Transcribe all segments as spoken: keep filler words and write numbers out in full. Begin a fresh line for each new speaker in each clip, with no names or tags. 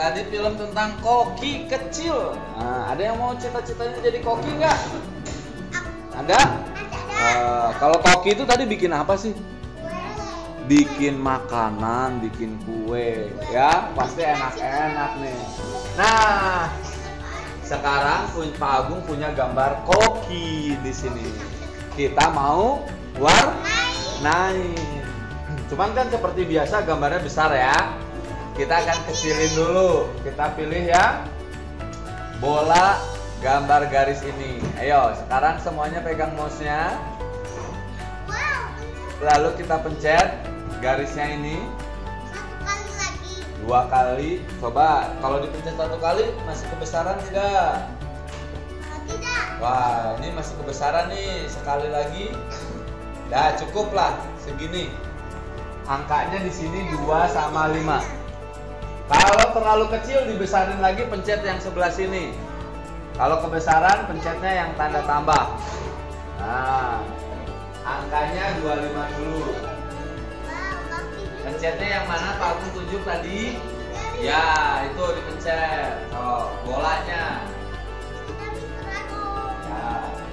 tadi film tentang koki kecil. Nah, ada yang mau cita-citanya jadi koki nggak? Ada? Uh, kalau koki itu tadi bikin apa sih? Bikin makanan, bikin kue, ya pasti enak-enak nih. Nah, sekarang Pak Agung punya gambar koki di sini. Kita mau warnain. Cuman kan seperti biasa gambarnya besar ya. Kita akan kecilin dulu. Kita pilih ya bola gambar garis ini. Ayo, sekarang semuanya pegang mouse-nya. Lalu kita pencet garisnya ini.
Satu kali lagi.
Dua kali. Coba kalau dipencet satu kali masih kebesaran tidak?
Tidak.
Wah, ini masih kebesaran nih. Sekali lagi. Dah cukup lah segini. Angkanya di sini dua sama lima. Kalau terlalu kecil dibesarin lagi, pencet yang sebelah sini. Kalau kebesaran pencetnya yang tanda tambah. Nah, angkanya dua puluh lima dulu. Pencetnya yang mana Pak Agung tunjuk tadi? Ya, itu dipencet. Oh, bolanya. Ya.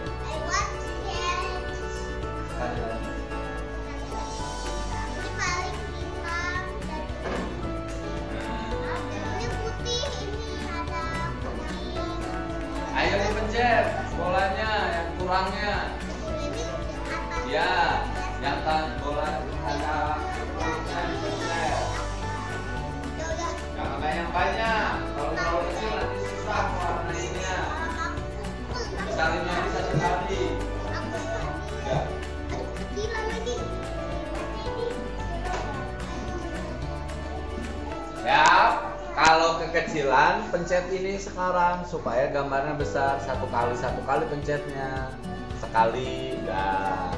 Sekali lagi. Ayo dipencet bolanya yang kurangnya. Ya, yang tan bola ada kurangnya dipencet. Jangan banyak-banyak. Kalau terlalu kecil nanti susah warnainnya. Besarinnya aja satu kali. Ya. Ya. Kalau kekecilan, pencet ini sekarang supaya gambarnya besar. Satu kali, satu kali pencetnya. Sekali, dah.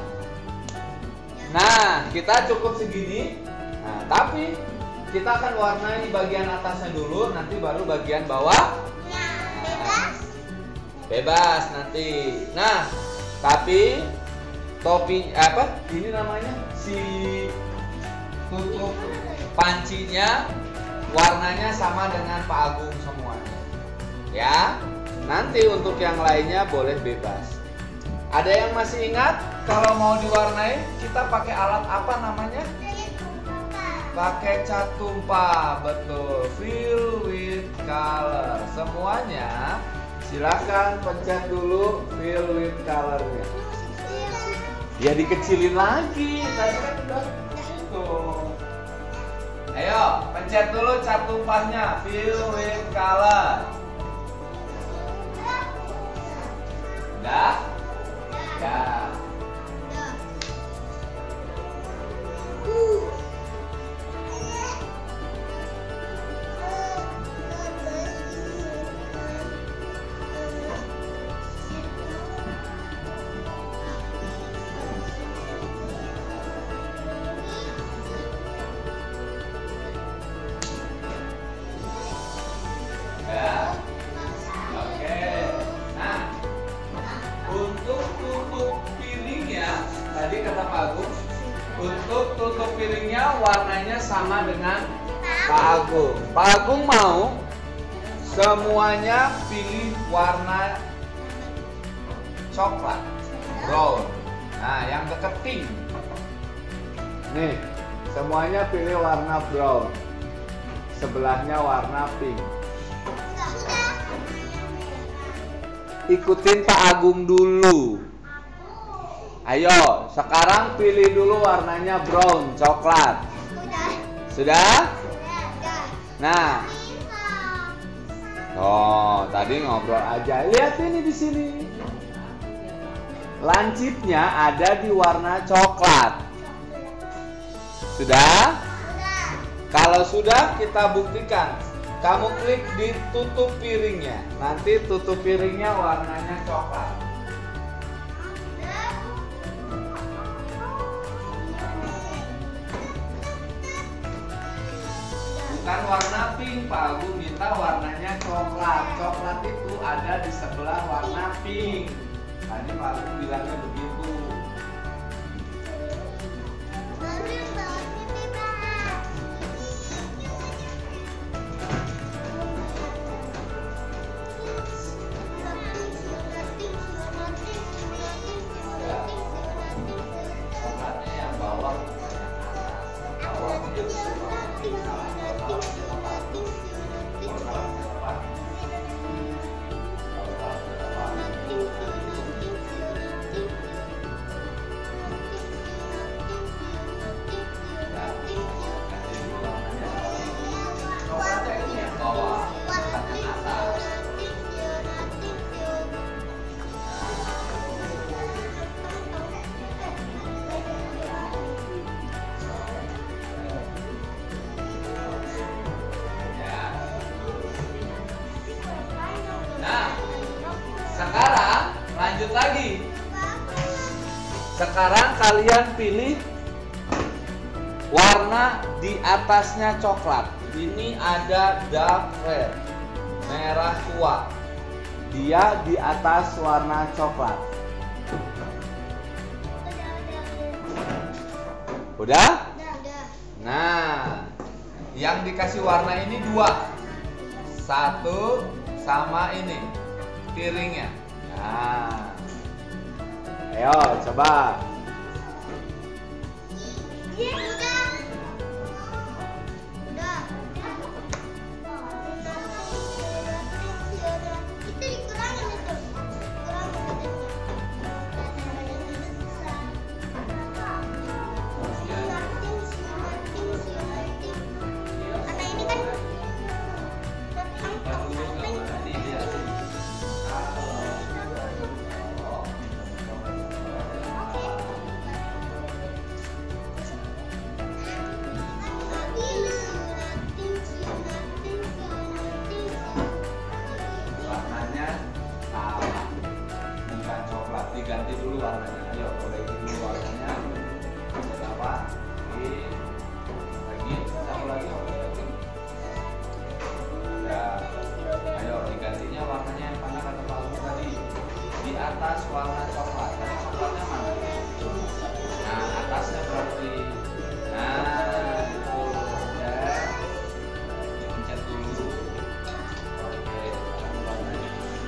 Nah, kita cukup segini. Nah, tapi kita akan warnai bagian atasnya dulu, nanti baru bagian bawah.
Bebas.
Bebas nanti. Nah, tapi topi apa? Ini namanya si tutup pancinya. Warnanya sama dengan Pak Agung semuanya. Ya, nanti untuk yang lainnya boleh bebas. Ada yang masih ingat kalau mau diwarnai kita pakai alat apa namanya? Pakai cat tumpah, betul. Fill with color. Semuanya silakan pencet dulu fill with colornya. Ya dikecilin lagi. Tadi kan udah tuh. Ayo, pencet dulu cat tumpahnya, fill with color. Udah? Ya. Untuk tutup piringnya warnanya sama dengan Pak Agung. Pak Agung mau semuanya pilih warna coklat, brown. Nah, yang deket pink. Nih, semuanya pilih warna brown. Sebelahnya warna pink. Ikutin Pak Agung dulu. Ayo, sekarang pilih dulu warnanya brown, coklat. Sudah? Sudah? Nah. Oh, tadi ngobrol aja. Lihat ini di sini. Lancipnya ada di warna coklat. Sudah? Sudah. Kalau sudah, kita buktikan. Kamu klik di tutup piringnya. Nanti tutup piringnya warnanya coklat. Bukan warna pink, Pak Agung minta warnanya coklat. Coklat itu ada di sebelah warna pink. Tadi Pak Agung bilangnya begitu. Sekarang kalian pilih warna di atasnya coklat. Ini ada dark red, merah tua. Dia di atas warna coklat. Udah?
Udah.
Nah, yang dikasih warna ini dua. Satu sama ini piringnya. Nah, ayo coba.
Udah. Udah. Itu dikurangin itu. Kurangin itu. Karena ini kan
Warnanya sama, bukan coklat. Diganti dulu warnanya. Ayo, koreksi dulu warnanya. Berapa? Ini lagi, satu lagi. Ya, ayo digantinya warnanya yang mana kata Pak Agus tadi? Di atas warna coklat. Tadi coklatnya mana? Nah, atasnya berarti. Nah, itu ya. Dipencet dulu. Oke, sekarang warnanya.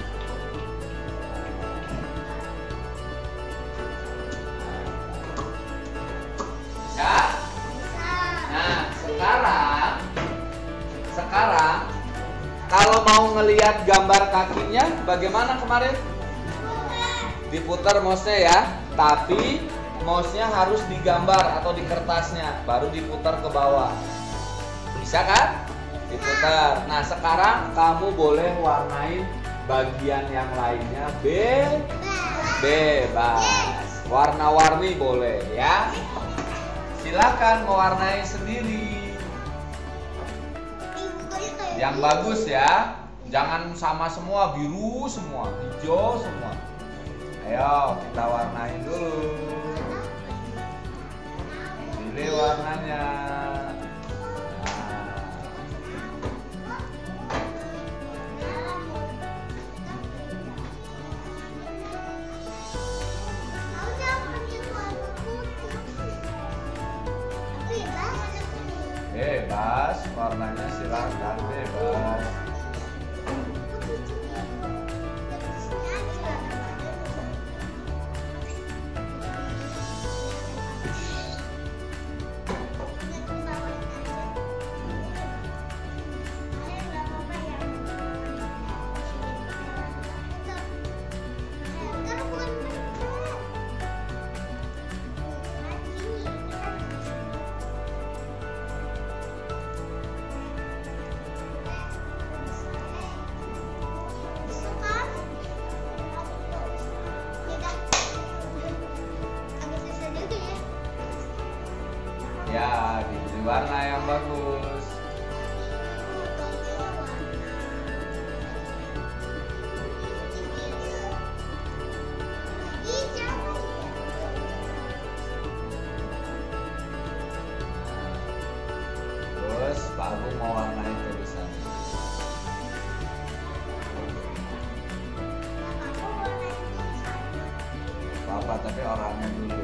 Ya. Nah, sekarang sekarang kalau mau ngelihat gambar kakinya bagaimana kemarin? Diputar mouse-nya ya, tapi mouse-nya harus digambar atau di kertasnya, baru diputar ke bawah. Bisa kan? Diputar. Nah, sekarang kamu boleh warnain bagian yang lainnya be bebas. Warna-warni boleh ya. Silakan mewarnai sendiri. Yang bagus ya. Jangan sama semua, biru semua, hijau semua. Ayo kita warnain dulu. Pilih warnanya. Bebas, warnanya silakan bebas. Ya, di warna yang bagus. Terus Pak Agung mau warnain tulisan. Apa tapi orangnya dulu.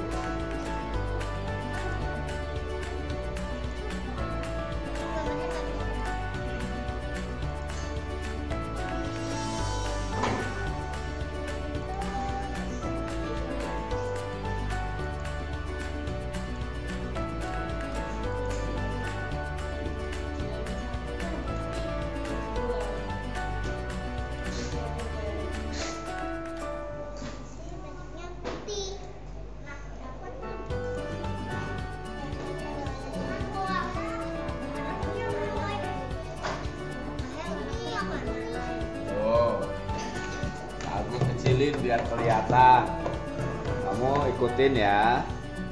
Biar kelihatan. Kamu ikutin ya.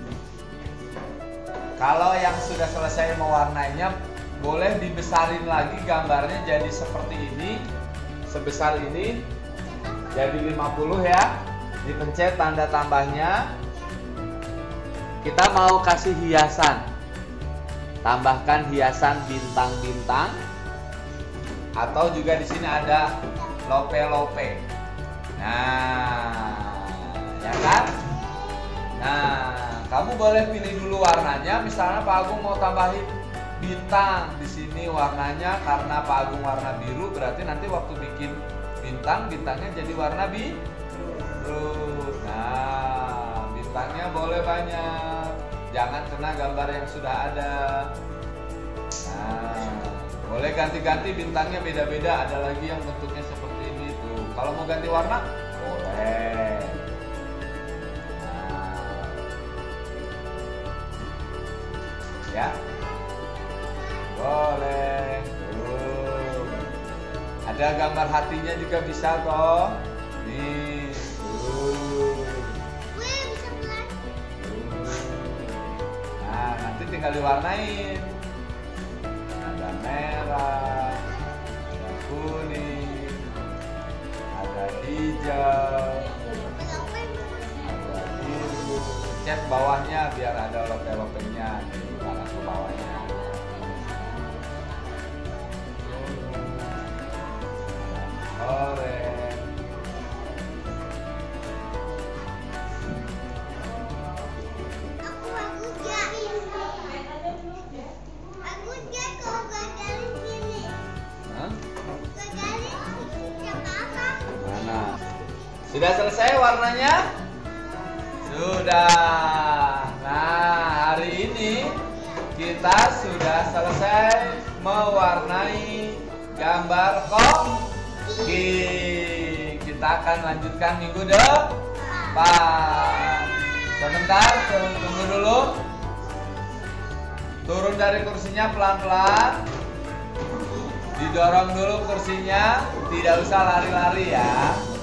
Kalau yang sudah selesai mewarnainya, boleh dibesarin lagi gambarnya jadi seperti ini. Sebesar ini. Jadi lima puluh ya. Dipencet tanda tambahnya. kita mau kasih hiasan. Tambahkan hiasan bintang-bintang. Atau juga di sini ada lope-lope. Nah, ya kan? Nah, kamu boleh pilih dulu warnanya. Misalnya Pak Agung mau tambahin bintang di sini warnanya, karena Pak Agung warna biru, berarti nanti waktu bikin bintang, bintangnya jadi warna biru. Nah, bintangnya boleh banyak, jangan kena gambar yang sudah ada. Nah, boleh ganti-ganti bintangnya beda-beda, ada lagi yang bentuknya seperti ini tuh. Kalau mau ganti warna, boleh. Nah, ya. Boleh. Tuh. Ada gambar hatinya juga bisa toh. Nih. Tuh.
Wih, bisa pelan.
Nah, nanti tinggal diwarnain. Ada merah, ada kuning, ada hijau, ada biru. Cat bawahnya biar ada lope-lopenya di warna ke bawahnya. Orange.
Aku bagus gak? Bagus gak kalau gagalin gini?
Hah?
Gagalin siapa apa?
Mana? Sudah selesai warnanya? Sudah. Nah, hari ini kita sudah selesai mewarnai gambar koki. Kita akan lanjutkan minggu depan. Sebentar, tunggu dulu. Turun dari kursinya pelan-pelan. Didorong dulu kursinya, tidak usah lari-lari ya.